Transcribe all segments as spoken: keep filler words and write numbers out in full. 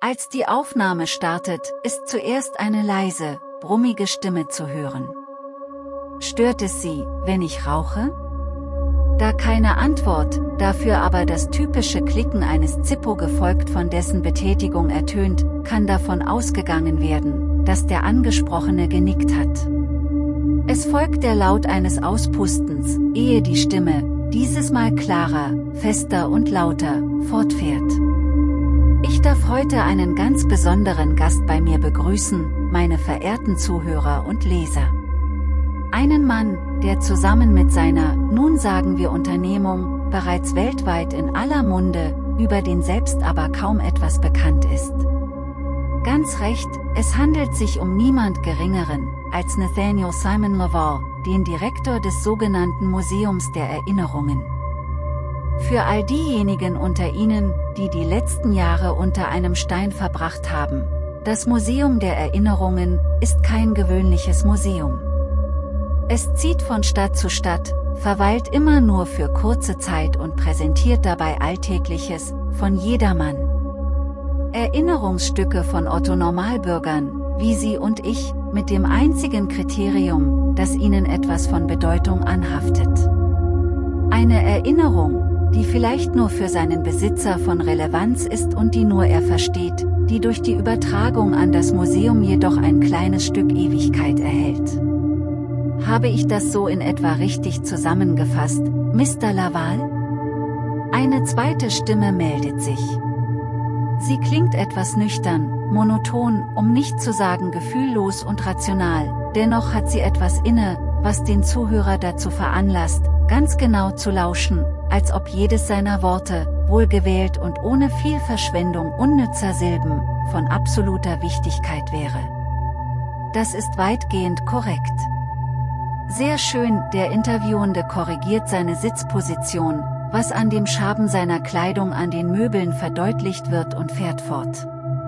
Als die Aufnahme startet, ist zuerst eine leise, brummige Stimme zu hören. Stört es Sie, wenn ich rauche? Da keine Antwort, dafür aber das typische Klicken eines Zippo gefolgt von dessen Betätigung ertönt, kann davon ausgegangen werden, dass der Angesprochene genickt hat. Es folgt der Laut eines Auspustens, ehe die Stimme, dieses Mal klarer, fester und lauter, fortfährt. Ich darf heute einen ganz besonderen Gast bei mir begrüßen, meine verehrten Zuhörer und Leser. Einen Mann, der zusammen mit seiner, nun sagen wir Unternehmung, bereits weltweit in aller Munde, über den selbst aber kaum etwas bekannt ist. Ganz recht, es handelt sich um niemand Geringeren, als Nathaniel Simon Laval, den Direktor des sogenannten Museums der Erinnerungen. Für all diejenigen unter Ihnen, die die letzten Jahre unter einem Stein verbracht haben, das Museum der Erinnerungen ist kein gewöhnliches Museum. Es zieht von Stadt zu Stadt, verweilt immer nur für kurze Zeit und präsentiert dabei Alltägliches, von jedermann. Erinnerungsstücke von Otto-Normalbürgern, wie Sie und ich, mit dem einzigen Kriterium, dass ihnen etwas von Bedeutung anhaftet. Eine Erinnerung, die vielleicht nur für seinen Besitzer von Relevanz ist und die nur er versteht, die durch die Übertragung an das Museum jedoch ein kleines Stück Ewigkeit erhält. Habe ich das so in etwa richtig zusammengefasst, Mister Laval? Eine zweite Stimme meldet sich. Sie klingt etwas nüchtern, monoton, um nicht zu sagen gefühllos und rational, dennoch hat sie etwas inne, was den Zuhörer dazu veranlasst, ganz genau zu lauschen, als ob jedes seiner Worte, wohlgewählt und ohne viel Verschwendung unnützer Silben, von absoluter Wichtigkeit wäre. Das ist weitgehend korrekt. Sehr schön, der Interviewende korrigiert seine Sitzposition, was an dem Schaben seiner Kleidung an den Möbeln verdeutlicht wird und fährt fort.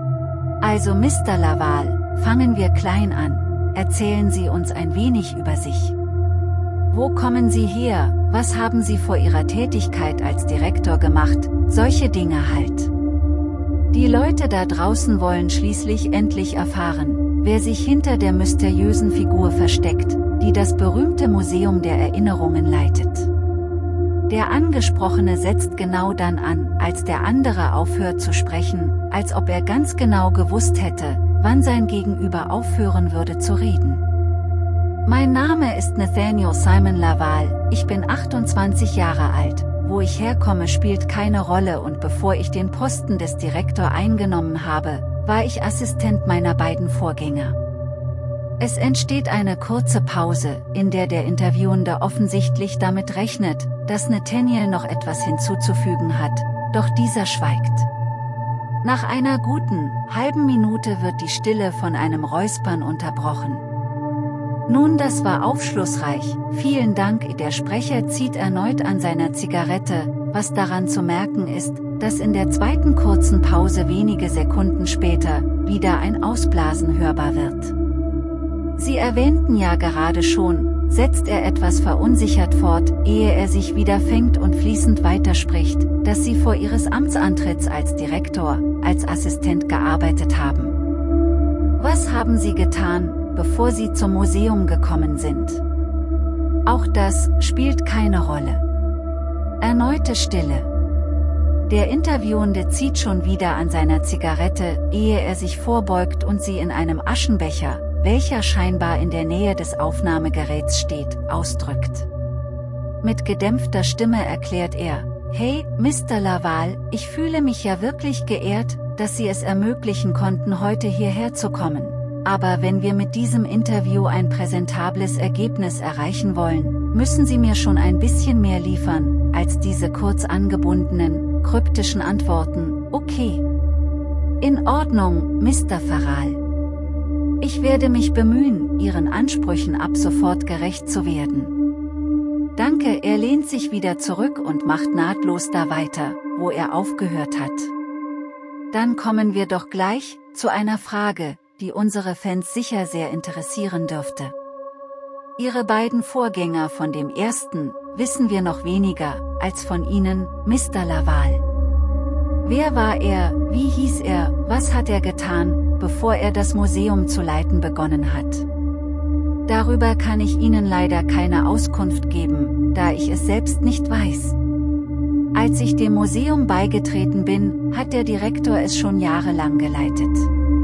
Also Mister Laval, fangen wir klein an, erzählen Sie uns ein wenig über sich. Wo kommen Sie her, was haben Sie vor Ihrer Tätigkeit als Direktor gemacht, solche Dinge halt. Die Leute da draußen wollen schließlich endlich erfahren, wer sich hinter der mysteriösen Figur versteckt, die das berühmte Museum der Erinnerungen leitet. Der Angesprochene setzt genau dann an, als der andere aufhört zu sprechen, als ob er ganz genau gewusst hätte, wann sein Gegenüber aufhören würde zu reden. Mein Name ist Nathaniel Simon Laval, ich bin achtundzwanzig Jahre alt, wo ich herkomme spielt keine Rolle und bevor ich den Posten des Direktors eingenommen habe, war ich Assistent meiner beiden Vorgänger. Es entsteht eine kurze Pause, in der der Interviewende offensichtlich damit rechnet, dass Nathaniel noch etwas hinzuzufügen hat, doch dieser schweigt. Nach einer guten, halben Minute wird die Stille von einem Räuspern unterbrochen. Nun, das war aufschlussreich, vielen Dank. Der Sprecher zieht erneut an seiner Zigarette, was daran zu merken ist, dass in der zweiten kurzen Pause wenige Sekunden später, wieder ein Ausblasen hörbar wird. Sie erwähnten ja gerade schon, setzt er etwas verunsichert fort, ehe er sich wieder fängt und fließend weiterspricht, dass Sie vor Ihres Amtsantritts als Direktor, als Assistent gearbeitet haben. Was haben Sie getan, bevor Sie zum Museum gekommen sind? Auch das spielt keine Rolle. Erneute Stille. Der Interviewende zieht schon wieder an seiner Zigarette, ehe er sich vorbeugt und sie in einem Aschenbecher, welcher scheinbar in der Nähe des Aufnahmegeräts steht, ausdrückt. Mit gedämpfter Stimme erklärt er: Hey, Mister Laval, ich fühle mich ja wirklich geehrt, dass Sie es ermöglichen konnten, heute hierher zu kommen. Aber wenn wir mit diesem Interview ein präsentables Ergebnis erreichen wollen, müssen Sie mir schon ein bisschen mehr liefern, als diese kurz angebundenen, kryptischen Antworten. Okay. In Ordnung, Mister Farral. Ich werde mich bemühen, Ihren Ansprüchen ab sofort gerecht zu werden. Danke. Er lehnt sich wieder zurück und macht nahtlos da weiter, wo er aufgehört hat. Dann kommen wir doch gleich zu einer Frage, die unsere Fans sicher sehr interessieren dürfte. Ihre beiden Vorgänger, von dem ersten wissen wir noch weniger als von Ihnen, Mister Laval. Wer war er, wie hieß er, was hat er getan, bevor er das Museum zu leiten begonnen hat? Darüber kann ich Ihnen leider keine Auskunft geben, da ich es selbst nicht weiß. Als ich dem Museum beigetreten bin, hat der Direktor es schon jahrelang geleitet.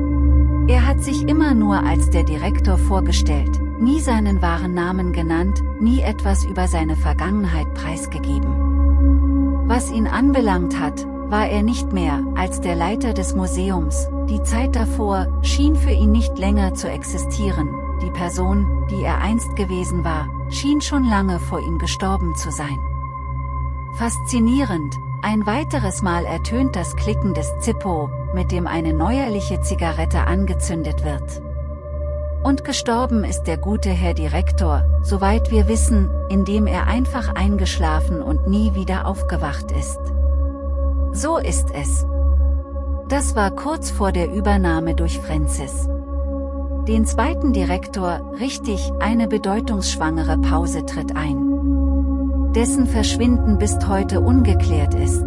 Er hat sich immer nur als der Direktor vorgestellt, nie seinen wahren Namen genannt, nie etwas über seine Vergangenheit preisgegeben. Was ihn anbelangt hat, war er nicht mehr als der Leiter des Museums, die Zeit davor schien für ihn nicht länger zu existieren, die Person, die er einst gewesen war, schien schon lange vor ihm gestorben zu sein. Faszinierend, ein weiteres Mal ertönt das Klicken des Zippo, mit dem eine neuerliche Zigarette angezündet wird. Und gestorben ist der gute Herr Direktor, soweit wir wissen, indem er einfach eingeschlafen und nie wieder aufgewacht ist. So ist es. Das war kurz vor der Übernahme durch Francis. Den zweiten Direktor, richtig, eine bedeutungsschwangere Pause tritt ein. Dessen Verschwinden bis heute ungeklärt ist.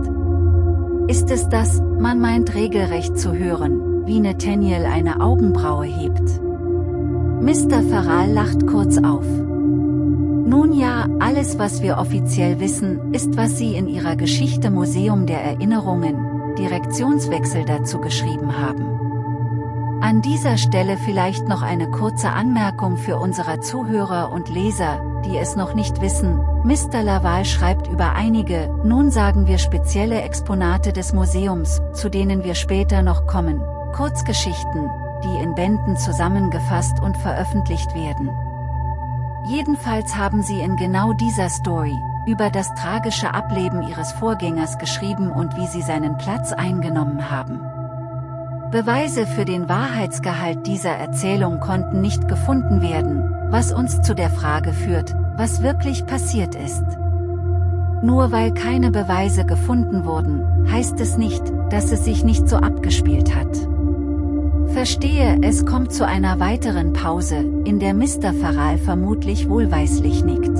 Ist es das, man meint regelrecht zu hören, wie Nathaniel eine Augenbraue hebt. Mister Farrell lacht kurz auf. Nun ja, alles was wir offiziell wissen, ist was Sie in Ihrer Geschichte Museum der Erinnerungen, Direktionswechsel dazu geschrieben haben. An dieser Stelle vielleicht noch eine kurze Anmerkung für unsere Zuhörer und Leser, die es noch nicht wissen. Mister Laval schreibt über einige, nun sagen wir spezielle Exponate des Museums, zu denen wir später noch kommen, Kurzgeschichten, die in Bänden zusammengefasst und veröffentlicht werden. Jedenfalls haben sie in genau dieser Story, über das tragische Ableben ihres Vorgängers geschrieben und wie sie seinen Platz eingenommen haben. Beweise für den Wahrheitsgehalt dieser Erzählung konnten nicht gefunden werden, was uns zu der Frage führt, was wirklich passiert ist. Nur weil keine Beweise gefunden wurden, heißt es nicht, dass es sich nicht so abgespielt hat. Verstehe, es kommt zu einer weiteren Pause, in der Mister Farrell vermutlich wohlweislich nickt.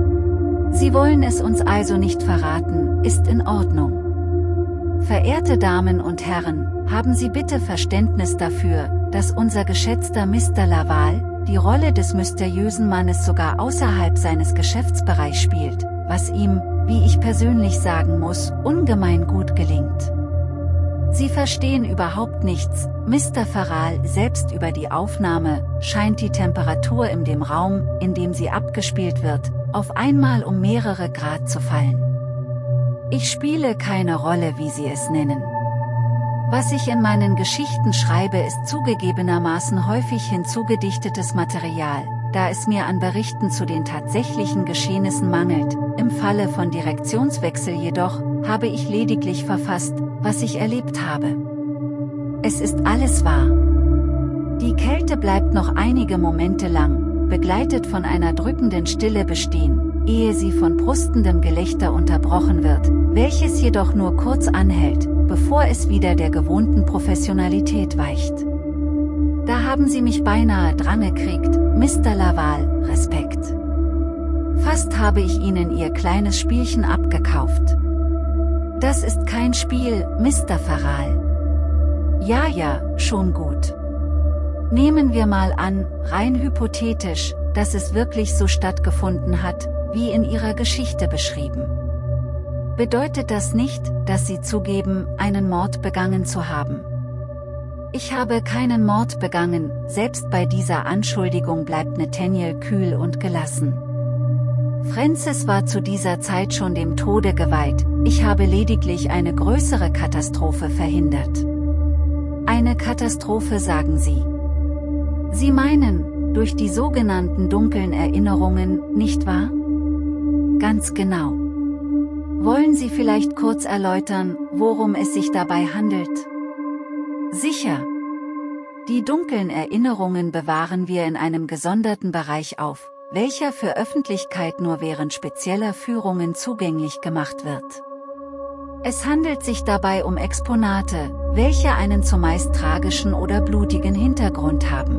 Sie wollen es uns also nicht verraten, ist in Ordnung. Verehrte Damen und Herren, haben Sie bitte Verständnis dafür, dass unser geschätzter Mister Laval die Rolle des mysteriösen Mannes sogar außerhalb seines Geschäftsbereichs spielt, was ihm, wie ich persönlich sagen muss, ungemein gut gelingt. Sie verstehen überhaupt nichts, Mister Farrell, selbst über die Aufnahme, scheint die Temperatur in dem Raum, in dem sie abgespielt wird, auf einmal um mehrere Grad zu fallen. Ich spiele keine Rolle, wie Sie es nennen. Was ich in meinen Geschichten schreibe, ist zugegebenermaßen häufig hinzugedichtetes Material, da es mir an Berichten zu den tatsächlichen Geschehnissen mangelt. Im Falle von Direktionswechsel jedoch, habe ich lediglich verfasst, was ich erlebt habe. Es ist alles wahr. Die Kälte bleibt noch einige Momente lang, begleitet von einer drückenden Stille bestehen, ehe sie von prustendem Gelächter unterbrochen wird, welches jedoch nur kurz anhält, bevor es wieder der gewohnten Professionalität weicht. Da haben Sie mich beinahe drangekriegt, Mister Laval, Respekt. Fast habe ich Ihnen Ihr kleines Spielchen abgekauft. Das ist kein Spiel, Mister Farrell. Ja, ja, schon gut. Nehmen wir mal an, rein hypothetisch, dass es wirklich so stattgefunden hat, wie in Ihrer Geschichte beschrieben. Bedeutet das nicht, dass Sie zugeben, einen Mord begangen zu haben? Ich habe keinen Mord begangen, selbst bei dieser Anschuldigung bleibt Nathaniel kühl und gelassen. Francis war zu dieser Zeit schon dem Tode geweiht, ich habe lediglich eine größere Katastrophe verhindert. Eine Katastrophe, sagen Sie. Sie meinen, durch die sogenannten dunklen Erinnerungen, nicht wahr? Ganz genau. Wollen Sie vielleicht kurz erläutern, worum es sich dabei handelt? Sicher. Die dunklen Erinnerungen bewahren wir in einem gesonderten Bereich auf, welcher für Öffentlichkeit nur während spezieller Führungen zugänglich gemacht wird. Es handelt sich dabei um Exponate, welche einen zumeist tragischen oder blutigen Hintergrund haben.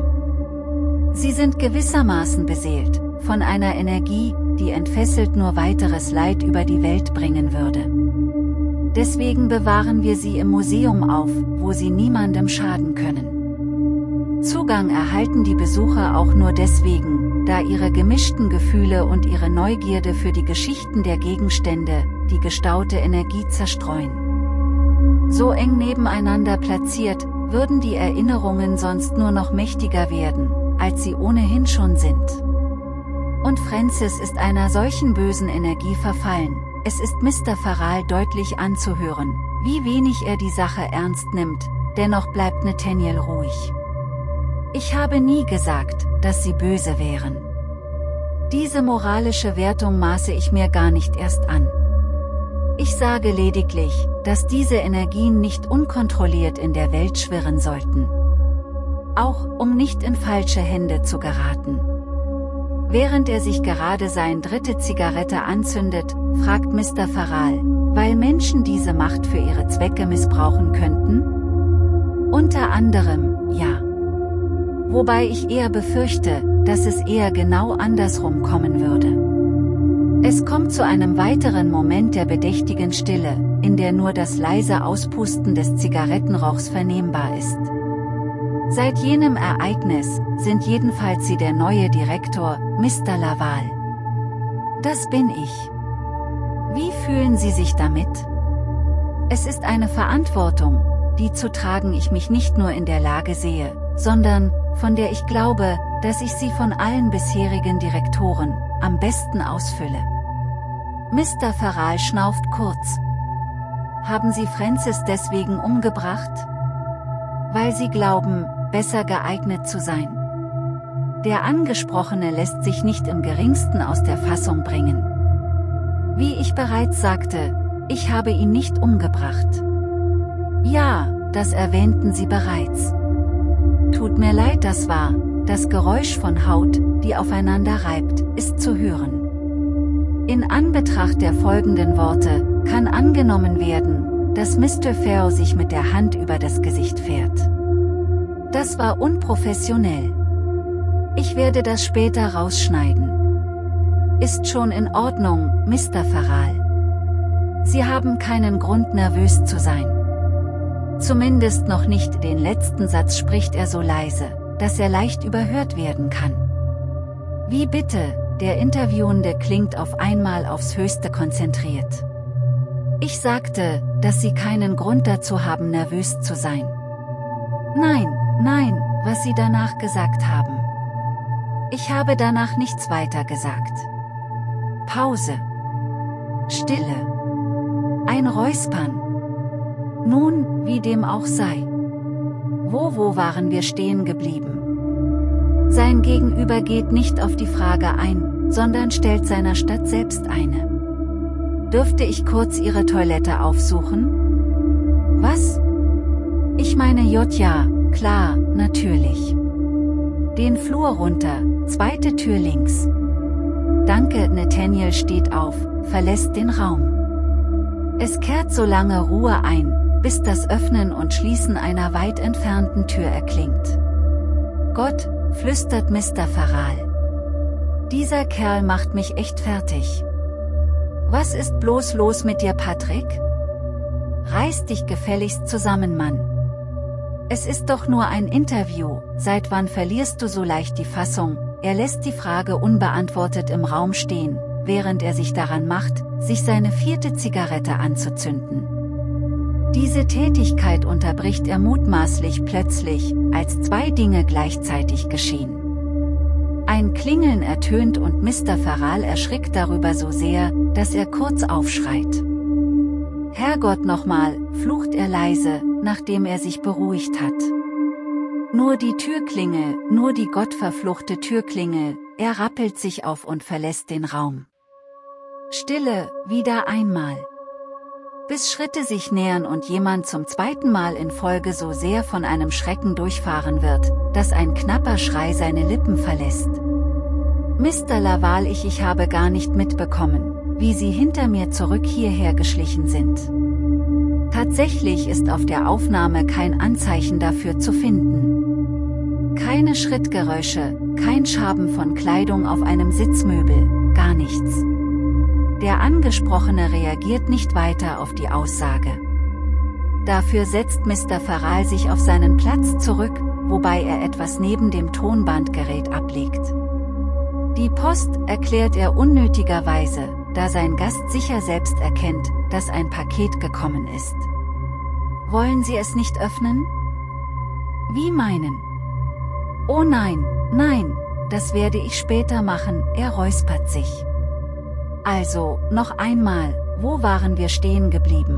Sie sind gewissermaßen beseelt, von einer Energie, die entfesselt nur weiteres Leid über die Welt bringen würde. Deswegen bewahren wir sie im Museum auf, wo sie niemandem schaden können. Zugang erhalten die Besucher auch nur deswegen, da ihre gemischten Gefühle und ihre Neugierde für die Geschichten der Gegenstände die gestaute Energie zerstreuen. So eng nebeneinander platziert, würden die Erinnerungen sonst nur noch mächtiger werden, als sie ohnehin schon sind. Und Francis ist einer solchen bösen Energie verfallen. Es ist Mister Farrell deutlich anzuhören, wie wenig er die Sache ernst nimmt, dennoch bleibt Nathaniel ruhig. Ich habe nie gesagt, dass sie böse wären. Diese moralische Wertung maße ich mir gar nicht erst an. Ich sage lediglich, dass diese Energien nicht unkontrolliert in der Welt schwirren sollten. Auch, um nicht in falsche Hände zu geraten. Während er sich gerade seine dritte Zigarette anzündet, fragt Mister Farrell, weil Menschen diese Macht für ihre Zwecke missbrauchen könnten? Unter anderem, ja. Wobei ich eher befürchte, dass es eher genau andersrum kommen würde. Es kommt zu einem weiteren Moment der bedächtigen Stille, in der nur das leise Auspusten des Zigarettenrauchs vernehmbar ist. Seit jenem Ereignis sind jedenfalls Sie der neue Direktor, Mister Laval. Das bin ich. Wie fühlen Sie sich damit? Es ist eine Verantwortung, die zu tragen ich mich nicht nur in der Lage sehe, sondern, von der ich glaube, dass ich sie von allen bisherigen Direktoren am besten ausfülle. Mister Farrell schnauft kurz. Haben Sie Francis deswegen umgebracht? Weil Sie glauben, besser geeignet zu sein. Der Angesprochene lässt sich nicht im geringsten aus der Fassung bringen. Wie ich bereits sagte, ich habe ihn nicht umgebracht. Ja, das erwähnten Sie bereits. Tut mir leid, das war, das Geräusch von Haut, die aufeinander reibt, ist zu hören. In Anbetracht der folgenden Worte, kann angenommen werden, dass Mister Farrell sich mit der Hand über das Gesicht fährt. Das war unprofessionell. Ich werde das später rausschneiden. Ist schon in Ordnung, Mister Farrell. Sie haben keinen Grund nervös zu sein. Zumindest noch nicht. Den letzten Satz spricht er so leise, dass er leicht überhört werden kann. Wie bitte? Der Interviewende klingt auf einmal aufs Höchste konzentriert. Ich sagte, dass Sie keinen Grund dazu haben, nervös zu sein. Nein, nein, was Sie danach gesagt haben. Ich habe danach nichts weiter gesagt. Pause. Stille. Ein Räuspern. Nun, wie dem auch sei. Wo, wo waren wir stehen geblieben? Sein Gegenüber geht nicht auf die Frage ein, sondern stellt seiner Stadt selbst eine. Dürfte ich kurz Ihre Toilette aufsuchen? Was? Ich meine J. Ja, klar, natürlich. Den Flur runter, zweite Tür links. Danke. Nathaniel steht auf, verlässt den Raum. Es kehrt so lange Ruhe ein, bis das Öffnen und Schließen einer weit entfernten Tür erklingt. Gott, flüstert Mister Farrell. Dieser Kerl macht mich echt fertig. Was ist bloß los mit dir, Patrick? Reiß dich gefälligst zusammen, Mann. Es ist doch nur ein Interview, seit wann verlierst du so leicht die Fassung? Er lässt die Frage unbeantwortet im Raum stehen, während er sich daran macht, sich seine vierte Zigarette anzuzünden. Diese Tätigkeit unterbricht er mutmaßlich plötzlich, als zwei Dinge gleichzeitig geschehen. Ein Klingeln ertönt und Mister Farrell erschrickt darüber so sehr, dass er kurz aufschreit. Herrgott nochmal, flucht er leise, nachdem er sich beruhigt hat. Nur die Türklingel, nur die gottverfluchte Türklingel, er rappelt sich auf und verlässt den Raum. Stille, wieder einmal. Bis Schritte sich nähern und jemand zum zweiten Mal in Folge so sehr von einem Schrecken durchfahren wird, dass ein knapper Schrei seine Lippen verlässt. Mister Laval, ich, ich habe gar nicht mitbekommen, wie Sie hinter mir zurück hierher geschlichen sind. Tatsächlich ist auf der Aufnahme kein Anzeichen dafür zu finden. Keine Schrittgeräusche, kein Schaben von Kleidung auf einem Sitzmöbel, gar nichts. Der Angesprochene reagiert nicht weiter auf die Aussage. Dafür setzt Mister Farrell sich auf seinen Platz zurück, wobei er etwas neben dem Tonbandgerät ablegt. Die Post erklärt er unnötigerweise, da sein Gast sicher selbst erkennt, dass ein Paket gekommen ist. Wollen Sie es nicht öffnen? Wie meinen? Oh nein, nein, das werde ich später machen, er räuspert sich. Also, noch einmal, wo waren wir stehen geblieben?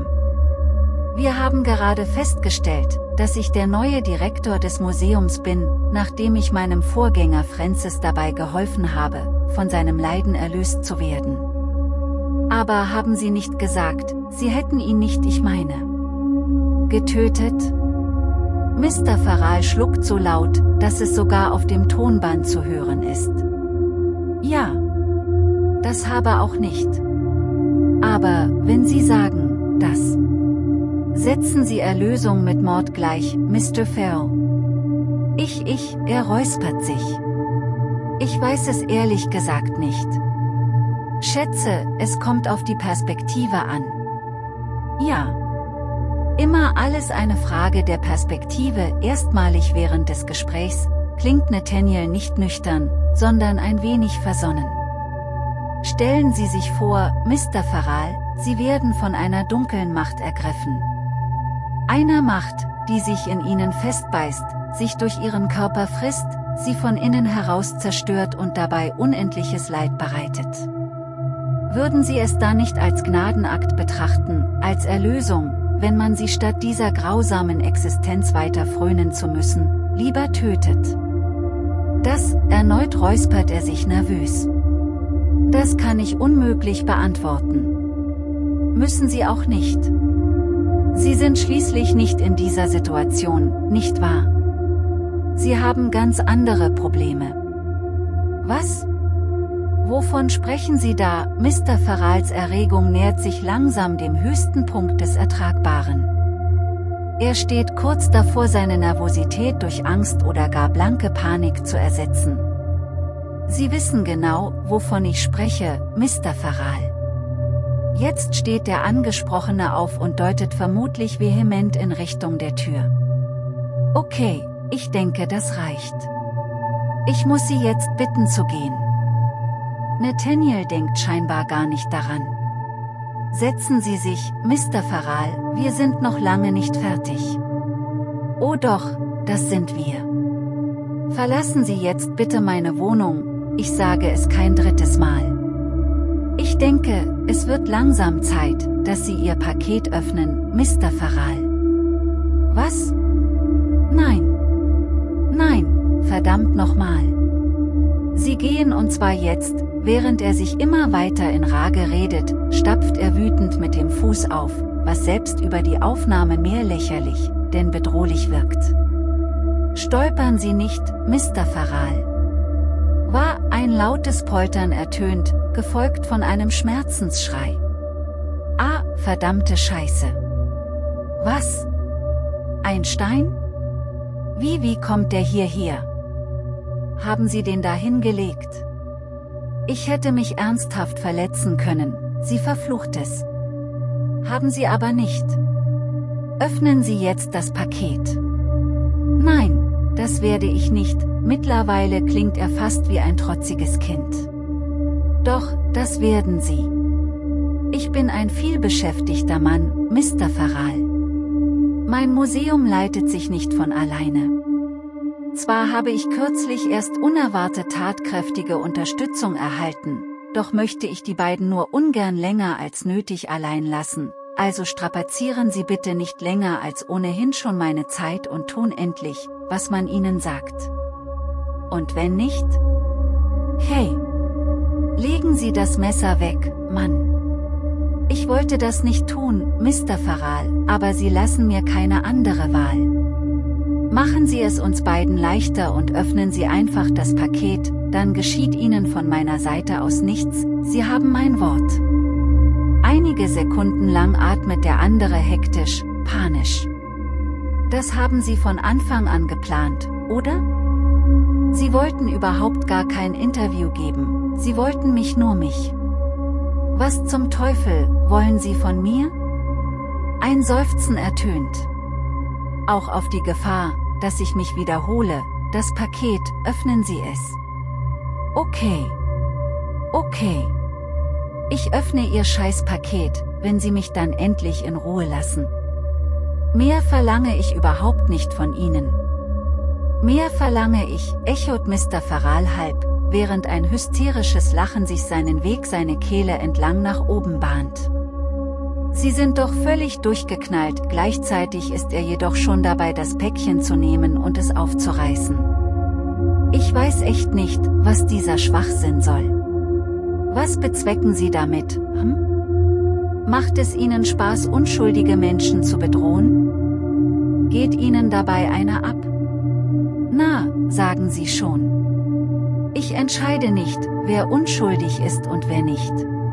Wir haben gerade festgestellt, dass ich der neue Direktor des Museums bin, nachdem ich meinem Vorgänger Francis dabei geholfen habe, von seinem Leiden erlöst zu werden. Aber haben Sie nicht gesagt, Sie hätten ihn nicht, ich meine, getötet? Mister Farrell schluckt so laut, dass es sogar auf dem Tonband zu hören ist. Ja, das habe auch nicht. Aber, wenn Sie sagen, dass... Setzen Sie Erlösung mit Mord gleich, Mister Farrell. Ich, ich, er räuspert sich. Ich weiß es ehrlich gesagt nicht. Schätze, es kommt auf die Perspektive an. Ja. Immer alles eine Frage der Perspektive. Erstmalig während des Gesprächs klingt Nathaniel nicht nüchtern, sondern ein wenig versonnen. Stellen Sie sich vor, Mister Farrell, Sie werden von einer dunklen Macht ergriffen. Einer Macht, die sich in Ihnen festbeißt, sich durch Ihren Körper frisst, Sie von innen heraus zerstört und dabei unendliches Leid bereitet. Würden Sie es da nicht als Gnadenakt betrachten, als Erlösung, wenn man Sie statt dieser grausamen Existenz weiter frönen zu müssen, lieber tötet? Das, erneut räuspert er sich nervös. Das kann ich unmöglich beantworten. Müssen Sie auch nicht. Sie sind schließlich nicht in dieser Situation, nicht wahr? Sie haben ganz andere Probleme. Was? Wovon sprechen Sie da? Mister Farrells Erregung nähert sich langsam dem höchsten Punkt des Ertragbaren. Er steht kurz davor, seine Nervosität durch Angst oder gar blanke Panik zu ersetzen. Sie wissen genau, wovon ich spreche, Mister Farrell. Jetzt steht der Angesprochene auf und deutet vermutlich vehement in Richtung der Tür. Okay, ich denke, das reicht. Ich muss Sie jetzt bitten zu gehen. Nathaniel denkt scheinbar gar nicht daran. Setzen Sie sich, Mister Farrell, wir sind noch lange nicht fertig. Oh doch, das sind wir. Verlassen Sie jetzt bitte meine Wohnung, ich sage es kein drittes Mal. Ich denke, es wird langsam Zeit, dass Sie Ihr Paket öffnen, Mister Farrell. Was? Nein. Nein, verdammt nochmal. Sie gehen und zwar jetzt. Während er sich immer weiter in Rage redet, stapft er wütend mit dem Fuß auf, was selbst über die Aufnahme mehr lächerlich, denn bedrohlich wirkt. Stolpern Sie nicht, Mister Farrell. War ein lautes Poltern ertönt, gefolgt von einem Schmerzensschrei. Ah, verdammte Scheiße. Was? Ein Stein? Wie, wie kommt der hierher? Haben Sie den da hingelegt? Ich hätte mich ernsthaft verletzen können, sie verflucht es. Haben Sie aber nicht. Öffnen Sie jetzt das Paket. Nein, das werde ich nicht, mittlerweile klingt er fast wie ein trotziges Kind. Doch, das werden Sie. Ich bin ein vielbeschäftigter Mann, Mister Farrell. Mein Museum leitet sich nicht von alleine. Zwar habe ich kürzlich erst unerwartet tatkräftige Unterstützung erhalten, doch möchte ich die beiden nur ungern länger als nötig allein lassen, also strapazieren Sie bitte nicht länger als ohnehin schon meine Zeit und tun endlich, was man Ihnen sagt. Und wenn nicht? Hey! Legen Sie das Messer weg, Mann! Ich wollte das nicht tun, Mister Farrell, aber Sie lassen mir keine andere Wahl. Machen Sie es uns beiden leichter und öffnen Sie einfach das Paket, dann geschieht Ihnen von meiner Seite aus nichts, Sie haben mein Wort. Einige Sekunden lang atmet der andere hektisch, panisch. Das haben Sie von Anfang an geplant, oder? Sie wollten überhaupt gar kein Interview geben, Sie wollten mich nur mich. Was zum Teufel wollen Sie von mir? Ein Seufzen ertönt. Auch auf die Gefahr, dass ich mich wiederhole, das Paket, öffnen Sie es. Okay. Okay. Ich öffne Ihr Scheißpaket, wenn Sie mich dann endlich in Ruhe lassen. Mehr verlange ich überhaupt nicht von Ihnen. Mehr verlange ich, echot Mister Farrell halb, während ein hysterisches Lachen sich seinen Weg seine Kehle entlang nach oben bahnt. Sie sind doch völlig durchgeknallt, gleichzeitig ist er jedoch schon dabei, das Päckchen zu nehmen und es aufzureißen. Ich weiß echt nicht, was dieser Schwachsinn soll. Was bezwecken Sie damit, hm? Macht es Ihnen Spaß, unschuldige Menschen zu bedrohen? Geht Ihnen dabei einer ab? Na, sagen Sie schon. Ich entscheide nicht, wer unschuldig ist und wer nicht.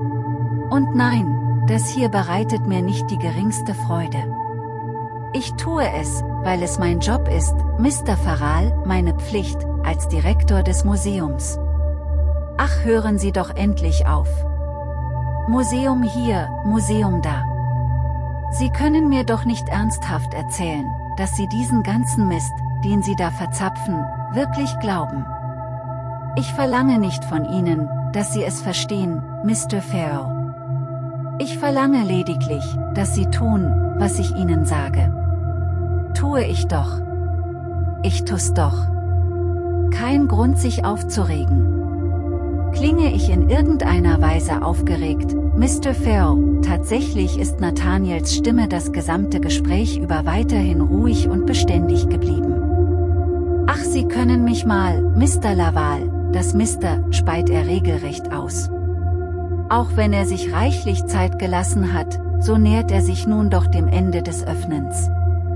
Und nein, das hier bereitet mir nicht die geringste Freude. Ich tue es, weil es mein Job ist, Mister Farrell, meine Pflicht, als Direktor des Museums. Ach, hören Sie doch endlich auf. Museum hier, Museum da. Sie können mir doch nicht ernsthaft erzählen, dass Sie diesen ganzen Mist, den Sie da verzapfen, wirklich glauben. Ich verlange nicht von Ihnen, dass Sie es verstehen, Mister Farrell. Ich verlange lediglich, dass Sie tun, was ich Ihnen sage. Tue ich doch. Ich tu's doch. Kein Grund, sich aufzuregen. Klinge ich in irgendeiner Weise aufgeregt, Mister Farrell? Tatsächlich ist Nathaniels Stimme das gesamte Gespräch über weiterhin ruhig und beständig geblieben. Ach, Sie können mich mal, Mister Laval, das Mister, speit er regelrecht aus. Auch wenn er sich reichlich Zeit gelassen hat, so nähert er sich nun doch dem Ende des Öffnens.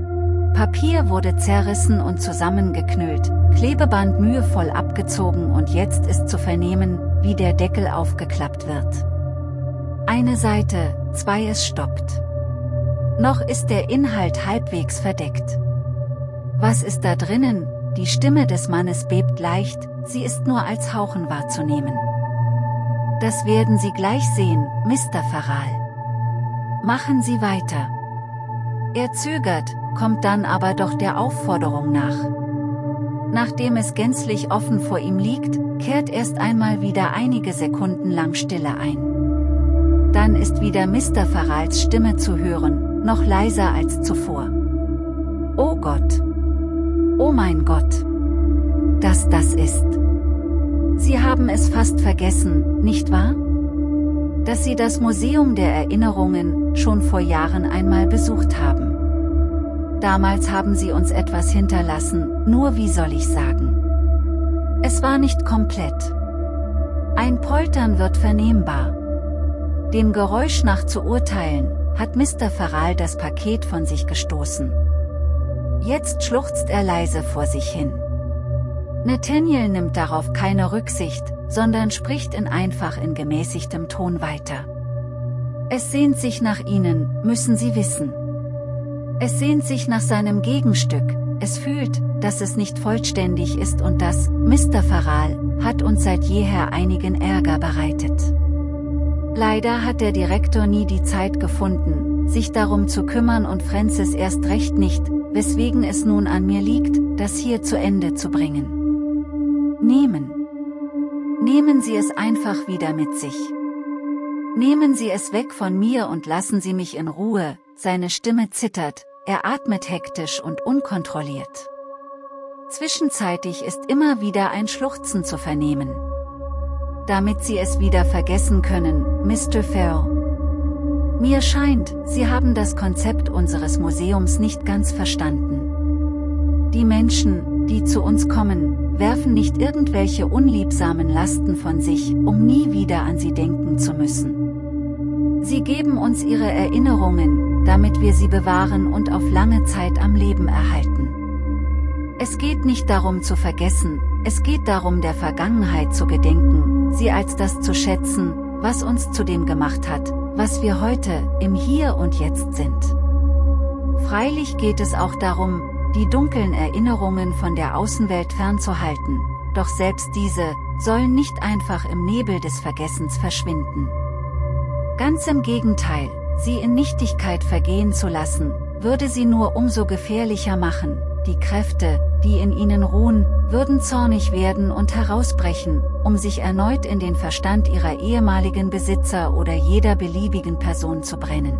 Papier wurde zerrissen und zusammengeknüllt, Klebeband mühevoll abgezogen und jetzt ist zu vernehmen, wie der Deckel aufgeklappt wird. Eine Seite, zwei, es stoppt. Noch ist der Inhalt halbwegs verdeckt. Was ist da drinnen? Die Stimme des Mannes bebt leicht, sie ist nur als Hauchen wahrzunehmen. Das werden Sie gleich sehen, Mister Farrell. Machen Sie weiter. Er zögert, kommt dann aber doch der Aufforderung nach. Nachdem es gänzlich offen vor ihm liegt, kehrt erst einmal wieder einige Sekunden lang Stille ein. Dann ist wieder Mister Farrells Stimme zu hören, noch leiser als zuvor. Oh Gott! Oh mein Gott! Dass das ist! Sie haben es fast vergessen, nicht wahr? Dass Sie das Museum der Erinnerungen schon vor Jahren einmal besucht haben. Damals haben Sie uns etwas hinterlassen, nur wie soll ich sagen? Es war nicht komplett. Ein Poltern wird vernehmbar. Dem Geräusch nach zu urteilen, hat Mister Farrell das Paket von sich gestoßen. Jetzt schluchzt er leise vor sich hin. Nathaniel nimmt darauf keine Rücksicht, sondern spricht in einfach in gemäßigtem Ton weiter. Es sehnt sich nach Ihnen, müssen Sie wissen. Es sehnt sich nach seinem Gegenstück, es fühlt, dass es nicht vollständig ist und das, Mister Farrell, hat uns seit jeher einigen Ärger bereitet. Leider hat der Direktor nie die Zeit gefunden, sich darum zu kümmern und Francis erst recht nicht, weswegen es nun an mir liegt, das hier zu Ende zu bringen. Nehmen. Nehmen Sie es einfach wieder mit sich. Nehmen Sie es weg von mir und lassen Sie mich in Ruhe, seine Stimme zittert, er atmet hektisch und unkontrolliert. Zwischenzeitlich ist immer wieder ein Schluchzen zu vernehmen. Damit Sie es wieder vergessen können, Mister Farrell. Mir scheint, Sie haben das Konzept unseres Museums nicht ganz verstanden. Die Menschen, die zu uns kommen, werfen nicht irgendwelche unliebsamen Lasten von sich, um nie wieder an sie denken zu müssen. Sie geben uns ihre Erinnerungen, damit wir sie bewahren und auf lange Zeit am Leben erhalten. Es geht nicht darum zu vergessen, es geht darum der Vergangenheit zu gedenken, sie als das zu schätzen, was uns zu dem gemacht hat, was wir heute, im Hier und Jetzt sind. Freilich geht es auch darum, die dunklen Erinnerungen von der Außenwelt fernzuhalten, doch selbst diese sollen nicht einfach im Nebel des Vergessens verschwinden. Ganz im Gegenteil, sie in Nichtigkeit vergehen zu lassen, würde sie nur umso gefährlicher machen. Die Kräfte, die in ihnen ruhen, würden zornig werden und herausbrechen, um sich erneut in den Verstand ihrer ehemaligen Besitzer oder jeder beliebigen Person zu brennen.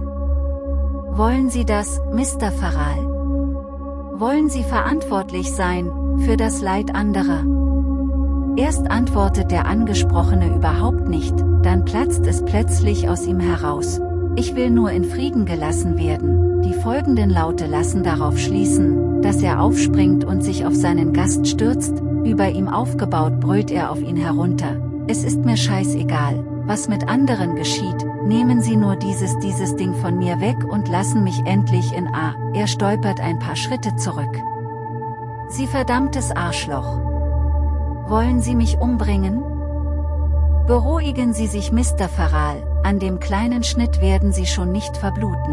Wollen Sie das, Mister Farrell? Wollen Sie verantwortlich sein für das Leid anderer? Erst antwortet der Angesprochene überhaupt nicht, dann platzt es plötzlich aus ihm heraus: Ich will nur in Frieden gelassen werden. Die folgenden Laute lassen darauf schließen, dass er aufspringt und sich auf seinen Gast stürzt. Über ihm aufgebaut brüllt er auf ihn herunter: Es ist mir scheißegal, was mit anderen geschieht, nehmen Sie nur dieses dieses Ding von mir weg und lassen mich endlich in A. Er stolpert ein paar Schritte zurück. Sie verdammtes Arschloch! Wollen Sie mich umbringen? Beruhigen Sie sich, Mister Farrell, an dem kleinen Schnitt werden Sie schon nicht verbluten.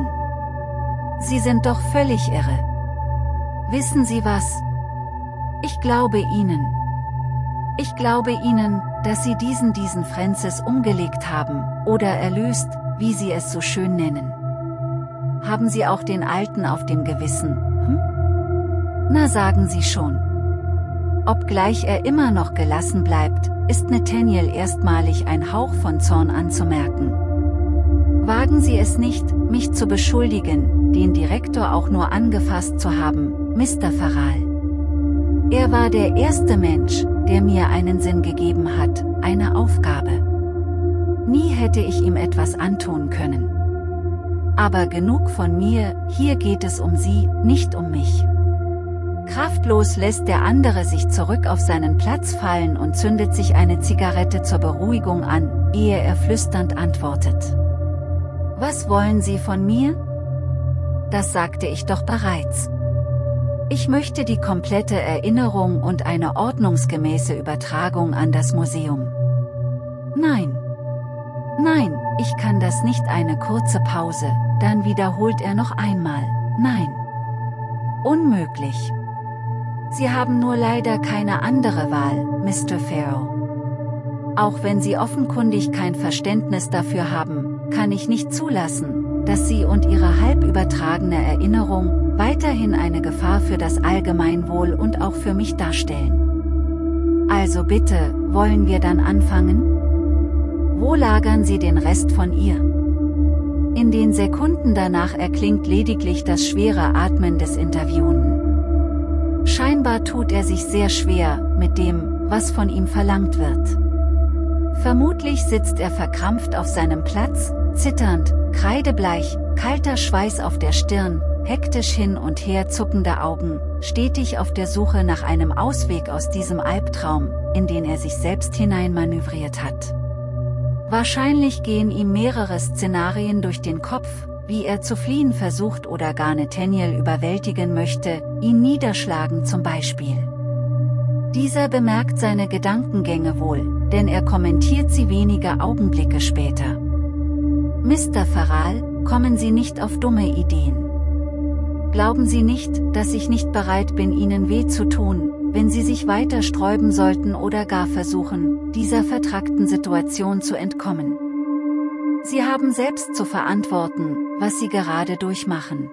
Sie sind doch völlig irre. Wissen Sie was? Ich glaube Ihnen. Ich glaube Ihnen, dass Sie diesen diesen Francis umgelegt haben, oder erlöst, wie Sie es so schön nennen. Haben Sie auch den Alten auf dem Gewissen, hm? Na, sagen Sie schon. Obgleich er immer noch gelassen bleibt, ist Nathaniel erstmalig ein Hauch von Zorn anzumerken. Wagen Sie es nicht, mich zu beschuldigen, den Direktor auch nur angefasst zu haben, Mister Farrell. Er war der erste Mensch, der mir einen Sinn gegeben hat, eine Aufgabe. Nie hätte ich ihm etwas antun können. Aber genug von mir, hier geht es um Sie, nicht um mich. Kraftlos lässt der andere sich zurück auf seinen Platz fallen und zündet sich eine Zigarette zur Beruhigung an, ehe er flüsternd antwortet: Was wollen Sie von mir? Das sagte ich doch bereits. Ich möchte die komplette Erinnerung und eine ordnungsgemäße Übertragung an das Museum. Nein. Nein, ich kann das nicht. Eine kurze Pause, dann wiederholt er noch einmal: Nein. Unmöglich. Sie haben nur leider keine andere Wahl, Mister Farrell. Auch wenn Sie offenkundig kein Verständnis dafür haben, kann ich nicht zulassen, dass Sie und Ihre halb übertragene Erinnerung weiterhin eine Gefahr für das Allgemeinwohl und auch für mich darstellen. Also bitte, wollen wir dann anfangen? Wo lagern Sie den Rest von ihr? In den Sekunden danach erklingt lediglich das schwere Atmen des Interviewenden. Scheinbar tut er sich sehr schwer mit dem, was von ihm verlangt wird. Vermutlich sitzt er verkrampft auf seinem Platz, zitternd, kreidebleich, kalter Schweiß auf der Stirn, hektisch hin und her zuckende Augen, stetig auf der Suche nach einem Ausweg aus diesem Albtraum, in den er sich selbst hineinmanövriert hat. Wahrscheinlich gehen ihm mehrere Szenarien durch den Kopf, wie er zu fliehen versucht oder gar Nathaniel überwältigen möchte, ihn niederschlagen zum Beispiel. Dieser bemerkt seine Gedankengänge wohl, denn er kommentiert sie wenige Augenblicke später. Mister Farrell, kommen Sie nicht auf dumme Ideen. Glauben Sie nicht, dass ich nicht bereit bin, Ihnen weh zu tun, wenn Sie sich weiter sträuben sollten oder gar versuchen, dieser vertrackten Situation zu entkommen. Sie haben selbst zu verantworten, was Sie gerade durchmachen.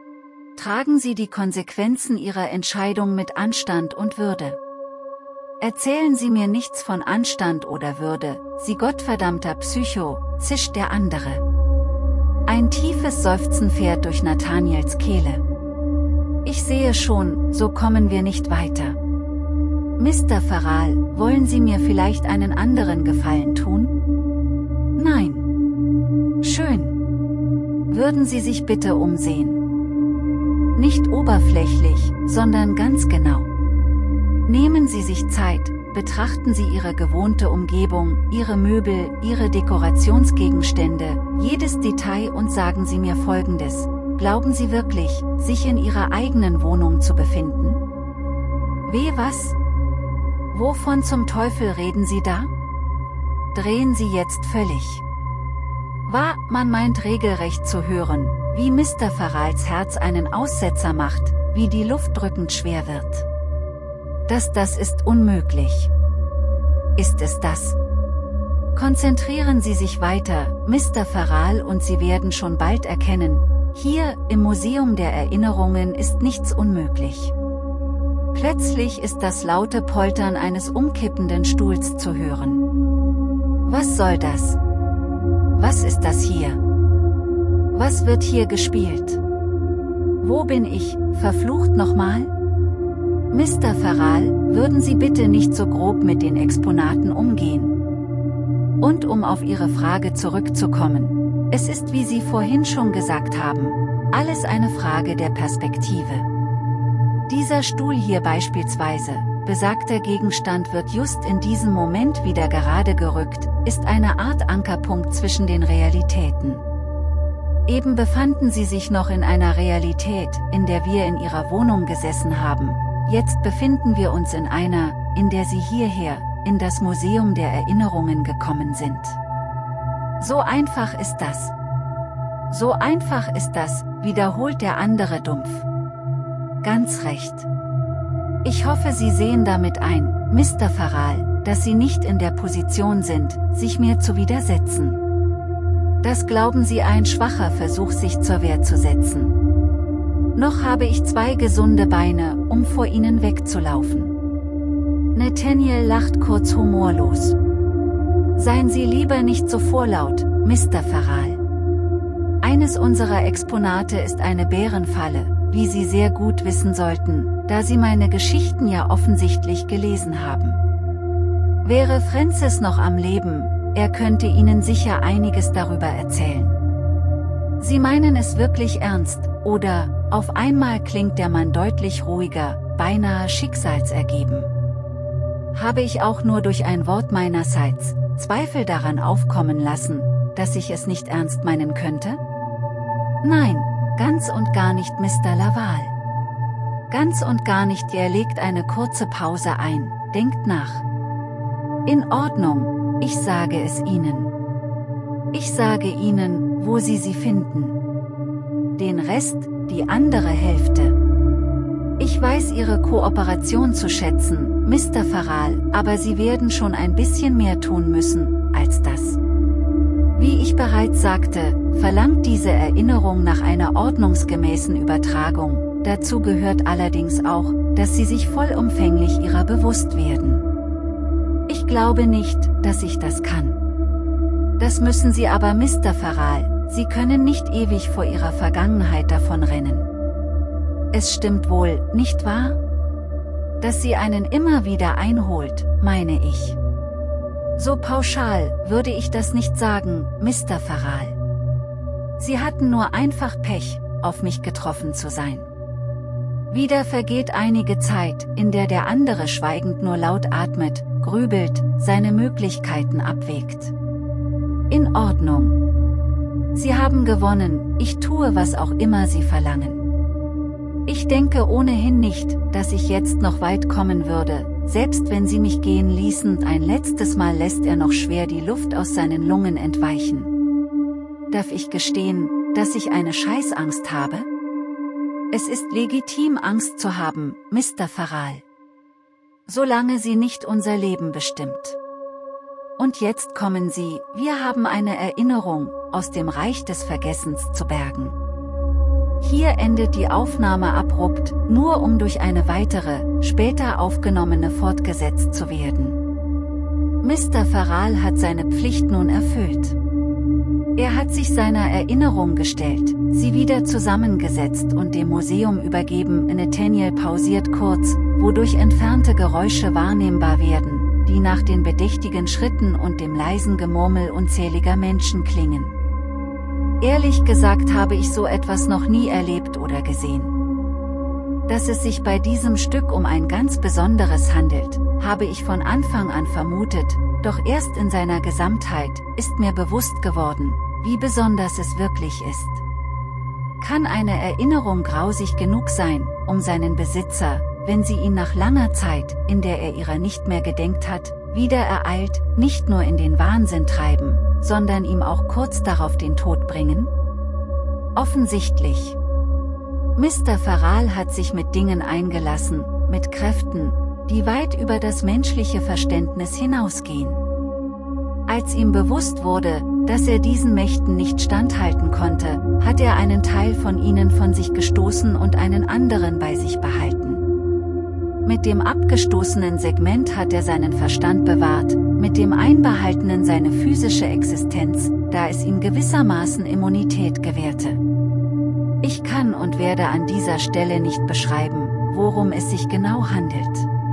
Tragen Sie die Konsequenzen Ihrer Entscheidung mit Anstand und Würde. Erzählen Sie mir nichts von Anstand oder Würde, Sie gottverdammter Psycho, zischt der andere. Ein tiefes Seufzen fährt durch Nathaniels Kehle. Ich sehe schon, so kommen wir nicht weiter. Mister Farrell, wollen Sie mir vielleicht einen anderen Gefallen tun? Nein. Schön. Würden Sie sich bitte umsehen. Nicht oberflächlich, sondern ganz genau. Nehmen Sie sich Zeit, betrachten Sie Ihre gewohnte Umgebung, Ihre Möbel, Ihre Dekorationsgegenstände, jedes Detail und sagen Sie mir Folgendes: Glauben Sie wirklich, sich in Ihrer eigenen Wohnung zu befinden? Weh, was? Wovon zum Teufel reden Sie da? Drehen Sie jetzt völlig. Wahr, man meint regelrecht zu hören, wie Mister Farrells Herz einen Aussetzer macht, wie die Luft drückend schwer wird. Das das ist unmöglich. Ist es das? Konzentrieren Sie sich weiter, Mister Farrell, und Sie werden schon bald erkennen, hier, im Museum der Erinnerungen, ist nichts unmöglich. Plötzlich ist das laute Poltern eines umkippenden Stuhls zu hören. Was soll das? Was ist das hier? Was wird hier gespielt? Wo bin ich, verflucht nochmal? Mister Farrell, würden Sie bitte nicht so grob mit den Exponaten umgehen? Und um auf Ihre Frage zurückzukommen, es ist, wie Sie vorhin schon gesagt haben, alles eine Frage der Perspektive. Dieser Stuhl hier beispielsweise, besagter Gegenstand wird just in diesem Moment wieder gerade gerückt, ist eine Art Ankerpunkt zwischen den Realitäten. Eben befanden Sie sich noch in einer Realität, in der wir in Ihrer Wohnung gesessen haben, jetzt befinden wir uns in einer, in der Sie hierher, in das Museum der Erinnerungen gekommen sind. So einfach ist das. So einfach ist das, wiederholt der andere dumpf. Ganz recht. Ich hoffe, Sie sehen damit ein, Mister Farrell, dass Sie nicht in der Position sind, sich mir zu widersetzen. Das glauben Sie ein schwacher Versuch, sich zur Wehr zu setzen. Noch habe ich zwei gesunde Beine, um vor Ihnen wegzulaufen. Nathaniel lacht kurz humorlos. Seien Sie lieber nicht so vorlaut, Mister Farrell. Eines unserer Exponate ist eine Bärenfalle, wie Sie sehr gut wissen sollten, da Sie meine Geschichten ja offensichtlich gelesen haben. Wäre Francis noch am Leben, er könnte Ihnen sicher einiges darüber erzählen. Sie meinen es wirklich ernst, oder? Auf einmal klingt der Mann deutlich ruhiger, beinahe schicksalsergeben. Habe ich auch nur durch ein Wort meinerseits Zweifel daran aufkommen lassen, dass ich es nicht ernst meinen könnte? Nein, ganz und gar nicht, Mister Laval. Ganz und gar nicht. Er legt eine kurze Pause ein, denkt nach. In Ordnung, ich sage es Ihnen. Ich sage Ihnen, wo Sie sie finden. Den Rest, die andere Hälfte. Ich weiß Ihre Kooperation zu schätzen, Mister Farrell, aber Sie werden schon ein bisschen mehr tun müssen, als das. Wie ich bereits sagte, verlangt diese Erinnerung nach einer ordnungsgemäßen Übertragung, dazu gehört allerdings auch, dass Sie sich vollumfänglich ihrer bewusst werden. Ich glaube nicht, dass ich das kann. Das müssen Sie aber, Mister Farrell, Sie können nicht ewig vor Ihrer Vergangenheit davonrennen. Es stimmt wohl, nicht wahr? Dass sie einen immer wieder einholt, meine ich. So pauschal würde ich das nicht sagen, Mister Farrell. Sie hatten nur einfach Pech, auf mich getroffen zu sein. Wieder vergeht einige Zeit, in der der andere schweigend nur laut atmet, grübelt, seine Möglichkeiten abwägt. In Ordnung. Sie haben gewonnen, ich tue, was auch immer Sie verlangen. Ich denke ohnehin nicht, dass ich jetzt noch weit kommen würde, selbst wenn Sie mich gehen ließen. Ein letztes Mal lässt er noch schwer die Luft aus seinen Lungen entweichen. Darf ich gestehen, dass ich eine Scheißangst habe? Es ist legitim, Angst zu haben, Mister Farrell. Solange sie nicht unser Leben bestimmt. Und jetzt kommen Sie, wir haben eine Erinnerung aus dem Reich des Vergessens zu bergen. Hier endet die Aufnahme abrupt, nur um durch eine weitere, später aufgenommene fortgesetzt zu werden. Mister Farrell hat seine Pflicht nun erfüllt. Er hat sich seiner Erinnerung gestellt, sie wieder zusammengesetzt und dem Museum übergeben. Nathaniel pausiert kurz, wodurch entfernte Geräusche wahrnehmbar werden, die nach den bedächtigen Schritten und dem leisen Gemurmel unzähliger Menschen klingen. Ehrlich gesagt habe ich so etwas noch nie erlebt oder gesehen. Dass es sich bei diesem Stück um ein ganz Besonderes handelt, habe ich von Anfang an vermutet, doch erst in seiner Gesamtheit ist mir bewusst geworden, wie besonders es wirklich ist. Kann eine Erinnerung grausig genug sein, um seinen Besitzer, wenn sie ihn nach langer Zeit, in der er ihrer nicht mehr gedenkt hat, wieder ereilt, nicht nur in den Wahnsinn treiben, sondern ihm auch kurz darauf den Tod bringen? Offensichtlich. Mister Farrell hat sich mit Dingen eingelassen, mit Kräften, die weit über das menschliche Verständnis hinausgehen. Als ihm bewusst wurde, dass er diesen Mächten nicht standhalten konnte, hat er einen Teil von ihnen von sich gestoßen und einen anderen bei sich behalten. Mit dem abgestoßenen Segment hat er seinen Verstand bewahrt, mit dem einbehaltenen seine physische Existenz, da es ihm gewissermaßen Immunität gewährte. Ich kann und werde an dieser Stelle nicht beschreiben, worum es sich genau handelt.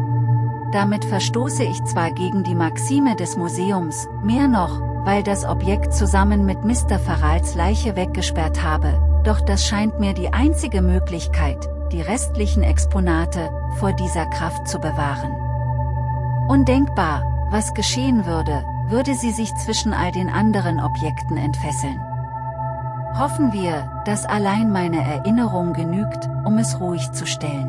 Damit verstoße ich zwar gegen die Maxime des Museums, mehr noch, weil das Objekt zusammen mit Mister Farrals Leiche weggesperrt habe, doch das scheint mir die einzige Möglichkeit, die restlichen Exponate vor dieser Kraft zu bewahren. Undenkbar, was geschehen würde, würde sie sich zwischen all den anderen Objekten entfesseln. Hoffen wir, dass allein meine Erinnerung genügt, um es ruhig zu stellen.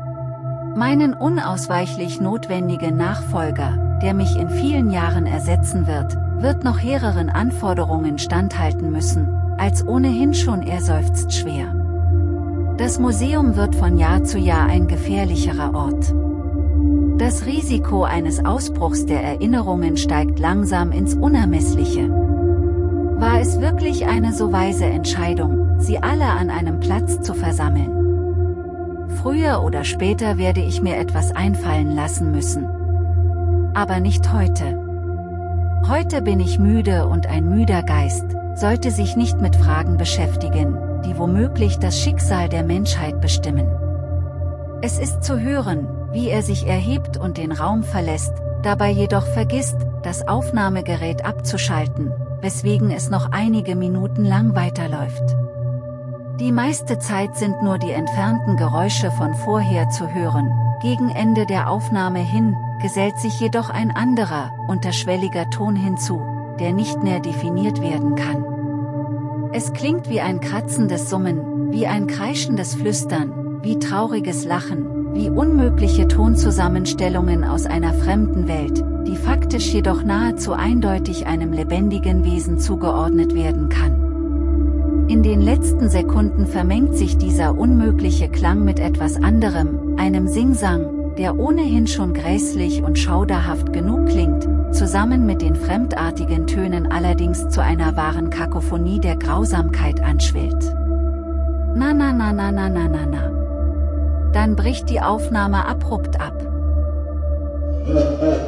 Meinen unausweichlich notwendigen Nachfolger, der mich in vielen Jahren ersetzen wird, wird noch hehreren Anforderungen standhalten müssen, als ohnehin schon er seufzt schwer. Das Museum wird von Jahr zu Jahr ein gefährlicherer Ort. Das Risiko eines Ausbruchs der Erinnerungen steigt langsam ins Unermessliche. War es wirklich eine so weise Entscheidung, sie alle an einem Platz zu versammeln? Früher oder später werde ich mir etwas einfallen lassen müssen. Aber nicht heute. Heute bin ich müde und ein müder Geist sollte sich nicht mit Fragen beschäftigen, die womöglich das Schicksal der Menschheit bestimmen. Es ist zu hören, wie er sich erhebt und den Raum verlässt, dabei jedoch vergisst, das Aufnahmegerät abzuschalten, weswegen es noch einige Minuten lang weiterläuft. Die meiste Zeit sind nur die entfernten Geräusche von vorher zu hören, gegen Ende der Aufnahme hin, gesellt sich jedoch ein anderer, unterschwelliger Ton hinzu, der nicht mehr definiert werden kann. Es klingt wie ein kratzendes Summen, wie ein kreischendes Flüstern, wie trauriges Lachen, wie unmögliche Tonzusammenstellungen aus einer fremden Welt, die faktisch jedoch nahezu eindeutig einem lebendigen Wesen zugeordnet werden kann. In den letzten Sekunden vermengt sich dieser unmögliche Klang mit etwas anderem, einem Singsang, der ohnehin schon grässlich und schauderhaft genug klingt, zusammen mit den fremdartigen Tönen allerdings zu einer wahren Kakophonie der Grausamkeit anschwillt. Na na na na na na na na. Dann bricht die Aufnahme abrupt ab.